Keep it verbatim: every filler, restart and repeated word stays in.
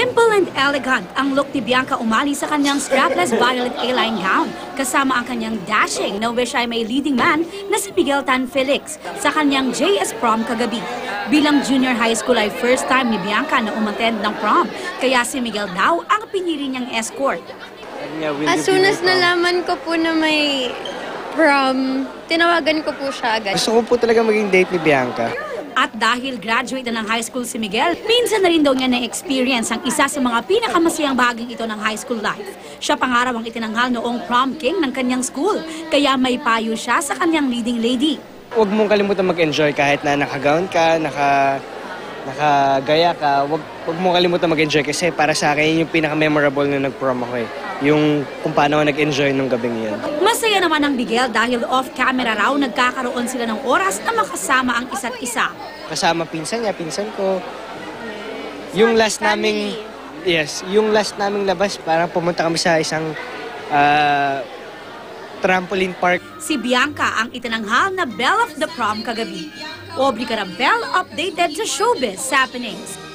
Simple and elegant ang look ni Bianca umali sa kanyang strapless violet A-line gown, kasama ang kanyang dashing na wish ay may leading man na si Miguel Tan Felix sa kanyang J S prom kagabi. Bilang junior high school ay first time ni Bianca na umattend ng prom, kaya si Miguel daw ang pinili niyang escort. As soon as nalaman ko po na may prom, tinawagan ko po siya agad. Gusto ko po talaga maging date ni Bianca. At dahil graduate na ng high school si Miguel, minsan na rin daw niya na-experience ang isa sa mga pinakamasayang bahaging ito ng high school life. Siya pangaraw ang itinanghal noong prom king ng kanyang school, kaya may payo siya sa kanyang leading lady. Huwag mong kalimutan mag-enjoy kahit na naka-gown ka, naka, nakagaya ka. Huwag, huwag mong kalimutan mag-enjoy kasi para sa akin yung pinaka-memorable na nag-prom ako eh. Yung kung paano ako nag-enjoy nung gabing yun. Masaya naman ang Miguel dahil off-camera raw nagkakaroon sila ng oras na makasama ang isa't isa. Kasama pinsan niya, pinsan ko. Yung last naming, yes, yung last naming labas, parang pumunta kami sa isang uh, trampoline park. Si Bianca ang itinanghal na Belle of the Prom kagabi. Aubrey Carabel updated sa Showbiz Happenings.